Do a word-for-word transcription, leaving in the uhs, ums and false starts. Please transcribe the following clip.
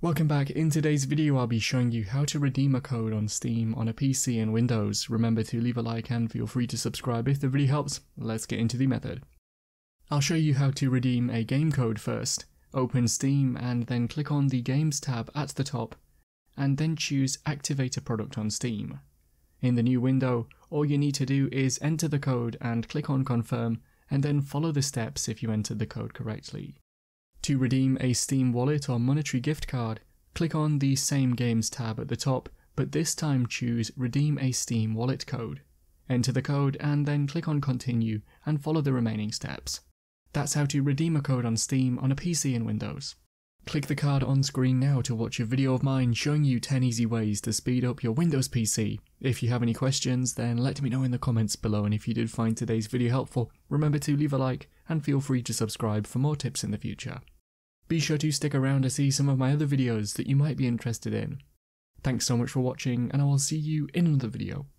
Welcome back. In today's video I'll be showing you how to redeem a code on Steam on a P C and Windows. Remember to leave a like and feel free to subscribe if the video helps. Let's get into the method. I'll show you how to redeem a game code first. Open Steam and then click on the Games tab at the top and then choose Activate a Product on Steam. In the new window, all you need to do is enter the code and click on Confirm and then follow the steps if you entered the code correctly. To redeem a Steam wallet or monetary gift card, click on the same Games tab at the top, but this time choose Redeem a Steam wallet code. Enter the code and then click on Continue and follow the remaining steps. That's how to redeem a code on Steam on a P C and Windows. Click the card on screen now to watch a video of mine showing you ten easy ways to speed up your Windows P C. If you have any questions, then let me know in the comments below, and if you did find today's video helpful, remember to leave a like and feel free to subscribe for more tips in the future. Be sure to stick around to see some of my other videos that you might be interested in. Thanks so much for watching, and I will see you in another video.